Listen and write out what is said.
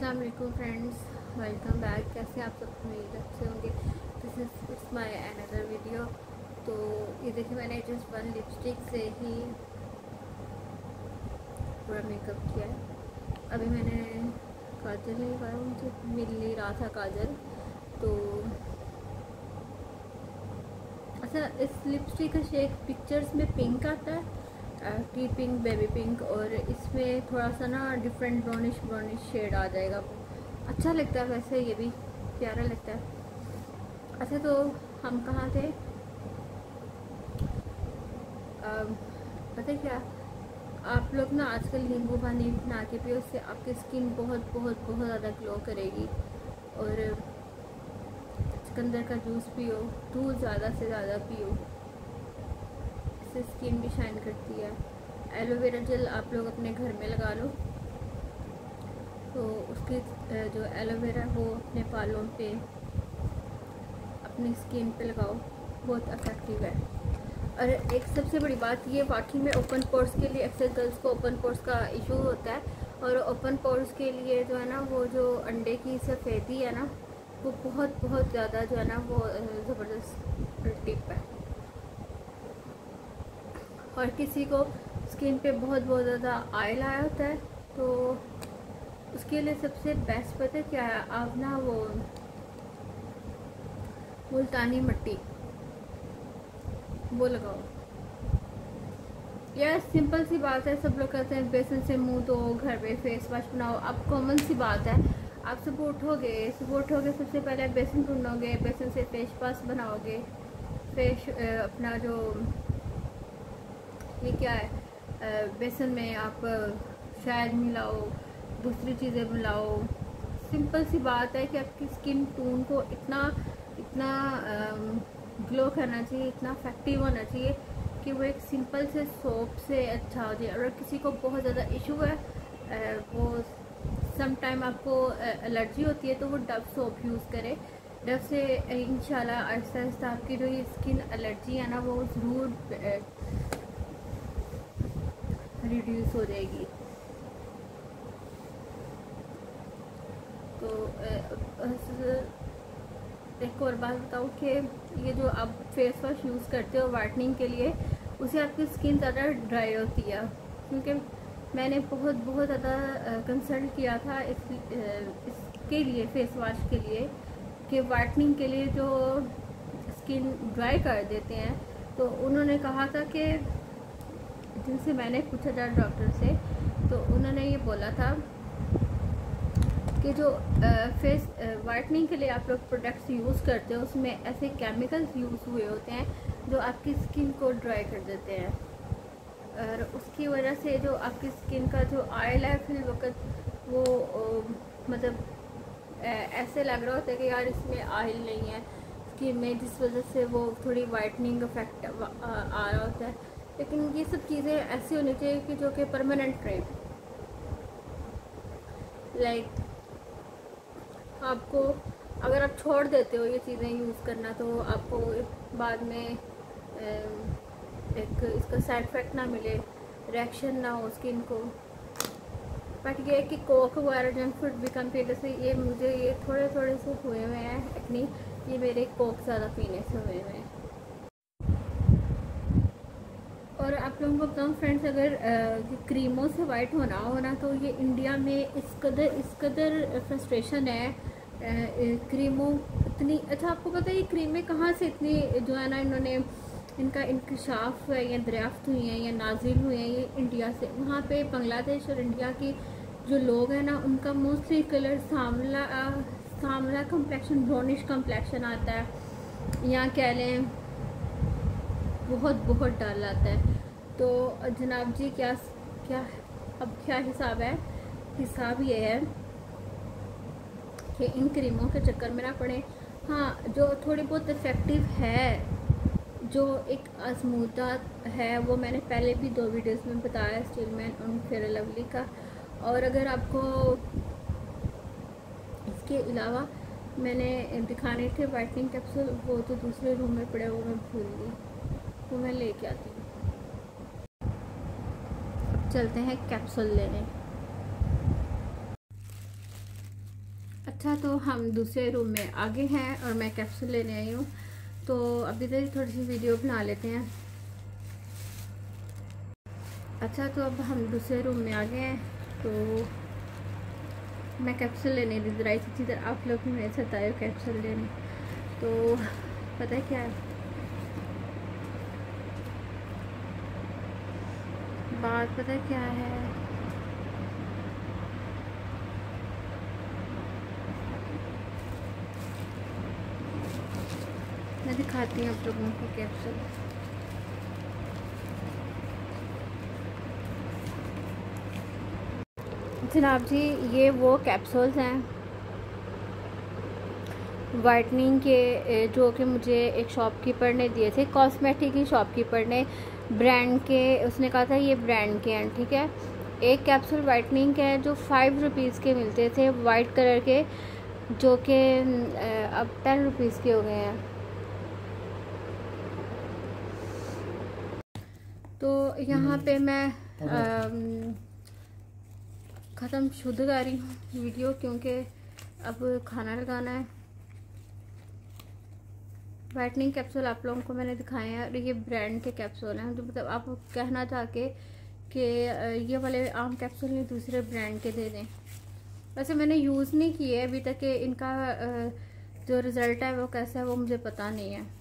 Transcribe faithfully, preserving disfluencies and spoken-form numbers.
अस्सलाम वालेकुम friends, welcome back. कैसे आप सब उम्मीद अच्छे होंगे। This is it's my another video. तो ये देखिए, मैंने जस्ट वन लिपस्टिक से ही पूरा मेकअप किया है। अभी मैंने काजल नहीं लगाया, मुझे मिल नहीं रहा था काजल। तो अच्छा, इस लिपस्टिक का शेड पिक्चर्स में पिंक आता है, टी पिंक, बेबी पिंक, और इसमें थोड़ा सा ना डिफरेंट ब्राउनिश ब्राउनिश शेड आ जाएगा। अच्छा लगता है, वैसे ये भी प्यारा लगता है। अच्छा, तो हम कहाँ थे? आ, पता क्या, आप लोग ना आजकल नींबू पानी बना के पियो, उससे आपकी स्किन बहुत बहुत बहुत ज़्यादा ग्लो करेगी। और चुकंदर का जूस पियो, दूध ज़्यादा से ज़्यादा पियो, इससे स्किन भी शाइन करती है। एलोवेरा जेल आप लोग अपने घर में लगा लो, तो उसकी जो एलोवेरा वो अपने बालों पे, अपनी स्किन पे लगाओ, बहुत इफेक्टिव है। और एक सबसे बड़ी बात, ये वाकई में ओपन पोर्स के लिए, अक्सर गर्ल्स को ओपन पोर्स का इशू होता है, और ओपन पोर्स के लिए जो है ना, वो जो अंडे की सफ़ेदी है ना, वो बहुत बहुत ज़्यादा जो है ना, वो ज़बरदस्त टिप है। और किसी को स्किन पे बहुत बहुत ज़्यादा ऑयल आया होता है, तो उसके लिए सबसे बेस्ट पता है क्या है? आप ना वो मुल्तानी मिट्टी वो लगाओ। यार सिंपल सी बात है, सब लोग कहते हैं बेसन से मुंह धो, घर पे फेस वॉश बनाओ। अब कॉमन सी बात है, आप सुबह उठोगे सुबह उठोगे सबसे पहले बेसन ढूंढोगे, बेसन से फेस वॉश बनाओगे, फेस अपना जो ये क्या है, बेसन में आप शहद मिलाओ, दूसरी चीज़ें मिलाओ। सिंपल सी बात है कि आपकी स्किन टोन को इतना इतना ग्लो करना चाहिए, इतना इफेक्टिव होना चाहिए कि वो एक सिंपल से सोप से अच्छा हो जाए। अगर किसी को बहुत ज़्यादा इशू है, वो सम टाइम आपको एलर्जी होती है, तो वो डव सोप यूज़ करे। डव से इंशाल्लाह आहिस्ता आहिस्ता आपकी जो ये स्किन एलर्जी है ना, वो ज़रूर रिड्यूस हो जाएगी। तो एक और बात बताऊँ कि ये जो आप फेस वॉश यूज़ करते हो वाइटनिंग के लिए, उसे आपकी स्किन ज़्यादा ड्राई होती है। क्योंकि मैंने बहुत बहुत ज़्यादा कंसल्ट किया था इस इसके लिए, फेस वॉश के लिए, कि वाइटनिंग के लिए जो स्किन ड्राई कर देते हैं। तो उन्होंने कहा था कि, जिनसे मैंने पूछा था डॉक्टर से, तो उन्होंने ये बोला था कि जो फेस वाइटनिंग के लिए आप लोग प्रोडक्ट्स यूज़ करते हो, उसमें ऐसे केमिकल्स यूज़ हुए होते हैं जो आपकी स्किन को ड्राई कर देते हैं। और उसकी वजह से जो आपकी स्किन का जो ऑयल है, फिर वक्त वो मतलब ऐसे लग रहा होता है कि यार इसमें ऑयल नहीं है स्किन में, जिस वजह से वो थोड़ी वाइटनिंग इफेक्ट आ रहा होता है। लेकिन ये सब चीज़ें ऐसी होनी चाहिए कि जो कि परमानेंट रहे। लाइक आपको, अगर आप छोड़ देते हो ये चीज़ें यूज़ करना, तो आपको बाद में एक इसका साइड इफ़ेक्ट ना मिले, रिएक्शन ना हो स्किन को। बट ये है कि कोक वगैरह जंक फूड भी कम पीने से, ये मुझे ये थोड़े थोड़े से हुए हुए हैं एक्ने, ये मेरे कोक ज़्यादा पीने से हुए हुए हैं। और आप लोगों को बताऊँ फ्रेंड्स, अगर आ, क्रीमों से वाइट होना हो ना, तो ये इंडिया में इस कदर इस कदर फ्रस्ट्रेशन है। आ, क्रीमों इतनी, अच्छा आपको पता है ये क्रीमें कहाँ से इतनी जो है ना, इन्होंने इनका इंकशाफ है या दरियाफ्त हुई हैं या नाजिल हुए हैं, ये इंडिया से। वहाँ पे बांग्लादेश और इंडिया की जो लोग हैं ना, उनका मोस्टली कलर सांवला सांवला कम्प्लेक्शन, ब्राउनिश कम्प्लेक्शन आता है, या कह लें बहुत बहुत डल आता है। तो जनाब जी, क्या क्या अब क्या हिसाब है? हिसाब ये है कि इन क्रीमों के चक्कर में ना पड़े। हाँ, जो थोड़ी बहुत इफ़ेक्टिव है, जो एक आजमूदा है, वो मैंने पहले भी दो वीडियोस में बताया, स्टीलमैन और फेयर लवली का। और अगर आपको इसके अलावा मैंने दिखाने थे वाइटनिंग कैप्सूल, वो तो दूसरे रूम में पड़े, वो मैं भूल गई, वो मैं लेके आती हूँ। चलते हैं कैप्सूल लेने। अच्छा, तो हम दूसरे रूम में आगे हैं और मैं कैप्सूल लेने आई हूँ, तो अभी तक थोड़ी सी वीडियो बना लेते हैं। अच्छा, तो अब हम दूसरे रूम में आ गए हैं, तो मैं कैप्सूल लेने इधर आई थी, इधर आप लोग भी मेरे साथ आए हो कैप्सूल लेने। तो पता है क्या है बात, पता है क्या है, मैं दिखाती हूँ आप लोगों को कैप्सूल। जनाब जी, ये वो कैप्सूल्स हैं वाइटनिंग के, जो कि मुझे एक शॉपकीपर ने दिए थे, कॉस्मेटिक की शॉपकीपर ने, ब्रांड के, उसने कहा था ये ब्रांड के हैं, ठीक है। एक कैप्सूल वाइटनिंग के है जो फाइव रुपीज़ के मिलते थे, वाइट कलर के, जो कि अब टेन रुपीज़ के हो गए हैं। तो यहाँ पे मैं ख़त्म शुद्ध कर रही हूँ वीडियो, क्योंकि अब खाना लगाना है। वाइटनिंग कैप्सूल आप लोगों को मैंने दिखाए हैं, और ये ब्रांड के कैप्सूल हैं, जो मतलब आप कहना चाह के कि ये वाले आम कैप्सूल नहीं दूसरे ब्रांड के दे दें। वैसे मैंने यूज़ नहीं किए अभी तक, इनका जो रिज़ल्ट है वो कैसा है वो मुझे पता नहीं है।